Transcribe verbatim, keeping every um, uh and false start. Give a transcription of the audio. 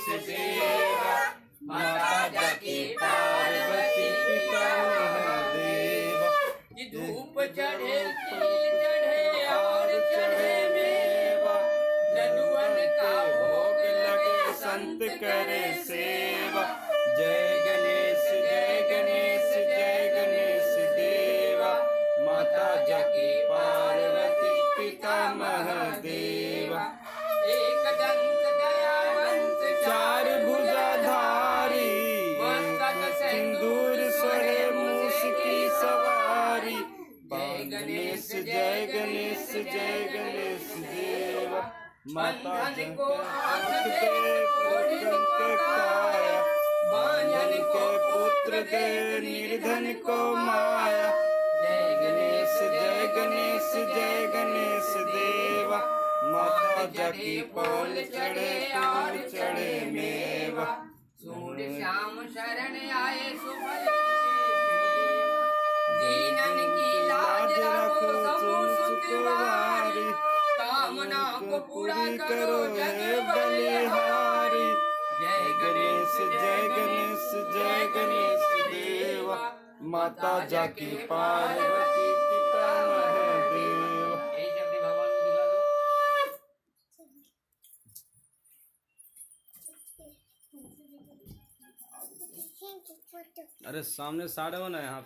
देवा, माता जाकी पार्वती पिता महादेव। धूप चढ़े चढ़े और चढ़े मेवा, लड्डुअन का भोग लगे संत करे सेवा। जय गणेश जय गणेश जय गणेश देवा, माता जाकी पार्वती पिता महादेवा। एक दंत दयावंत चार भुजाधारी, मस्तक सिंदूर सोहे मूस की सवारी। जय गणेश जय गणेश जय गणेश देवा, माता को आंख दे पुत्र को काया, बांझन को पुत्र दे निर्धन को माया। जय गणेश जय गणेश जय गणेश देवा, माता जाकी फूल चढ़े फूल चढ़े मेवा। सूर्य श्याम शरण आए सुफल दीनन की लाज रखो सब सुखवारी। कामना को पूरा करो जग बलिहारी। जय गणेश जय गणेश जय गणेश देवा, माता जाकी पार्वती पिता महादेव। भगवान को दिखा दो। अरे सामने साढ़े हो ना यहाँ